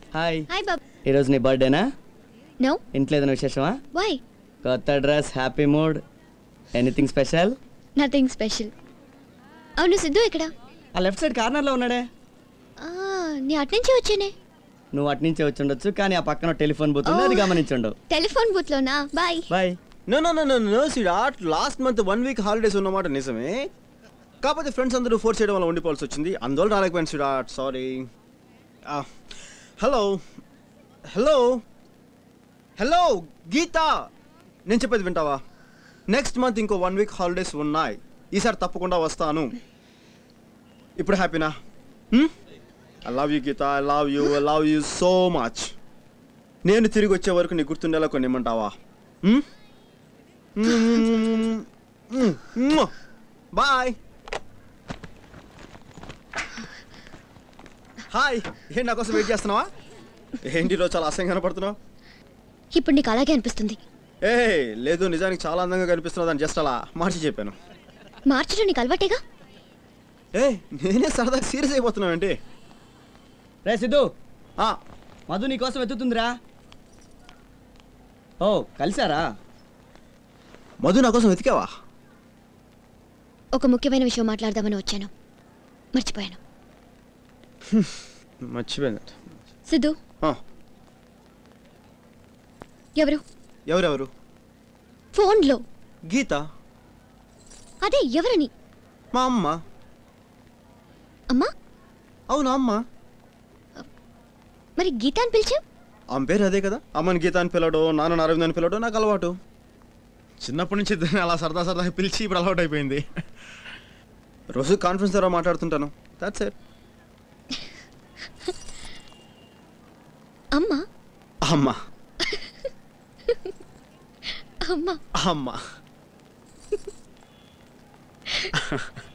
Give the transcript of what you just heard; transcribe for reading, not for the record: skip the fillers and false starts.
Hi. Hi బాబు. ఈరోజు నీ బర్త్డేనా? No. ఇంట్లో ఏదైనా విశేషమా? వై? కొత్త dress, happy mood, anything special? Nothing special. అవును సిద్ధు ఇక్కడ? ఆ లెఫ్ట్ సైడ్ కార్నర్లో ఉన్నాడే. నీ అట్నుంచి వచ్చేనే. నువ్వు అటు నుంచే వచ్చి ఉండొచ్చు, కానీ ఆ పక్కన టెలిఫోన్ బూత్ ఉంది, అది గమనించుండవు. టెలిఫోన్ బూత్ లోనా? Bye bye. నో సిడాట్, లాస్ట్ మంత్ 1 వీక్ హాలిడేస్ ఉన్నమాట నిజమే, కాకపోతే ఫ్రెండ్స్ అందరూ ఫోర్స్ చేయడం వల్ల ఉండిపోవాల్సి వచ్చింది, అందువల్ల రాలేకపోయాను సిడాట్, sorry. Hello hello hello Geetha, నేను చెప్పేది వింటావా? నెక్స్ట్ మంత్ ఇంకో 1 వీక్ హాలిడేస్ ఉన్నాయి, ఈసారి తప్పకుండా వస్తాను. ఇప్పుడు హ్యాపీనా? I love you Geetha, I love you so much. నేను తిరిగి వచ్చే వరకు నీ గుర్తుండేలా కొన్ని ఇమ్మంటావా? బాయ్. హాయ్, ఏంటి నా కోసం వెయిట్ చేస్తున్నావా? ఏంటి రోజు చాలా అసహ్యంగా కనపడుతున్నావు? ఇప్పుడు నీకు అలాగే అనిపిస్తుంది. ఏ లేదు, నిజానికి చాలా అందంగా కనిపిస్తున్నావు అని జస్ట్ అలా మార్చి చెప్పాను. మార్చడం నీకు అలవాటేగా. ఏ నేనే సరదాగా సీరియస్ అయిపోతున్నావు ఏంటి? రే సిద్ధు, మధు నీ కోసం వెతుకుతుందిరా. ఓ కలిసారా? మధు నా కోసం వెతికావా? ఒక ముఖ్యమైన విషయం మాట్లాడదామని వచ్చాను, మర్చిపోయాను. మర్చిపోయింది. సిద్ధు, ఎవరు? ఎవరెవరు? ఫోన్లో గీత. అదే ఎవరని? మా అమ్మ. అమ్మా? అవునా అమ్మ. మరి గీత అని పిలిచావు? ఆమె పేరు అదే కదా, అమ్మని గీత అని పిలవడం, నాన్న అరవింద్ అని పిలవడం నాకు అలవాటు. చిన్నప్పటి నుంచి దాన్ని అలా సరదాగా పిలిచి ఇప్పుడు అలవాటు అయిపోయింది. రోజు కాన్ఫరెన్స్ ద్వారా మాట్లాడుతుంటాను, దట్స్ ఇట్. అమ్మా? అమ్మ అమ్మా అమ్మ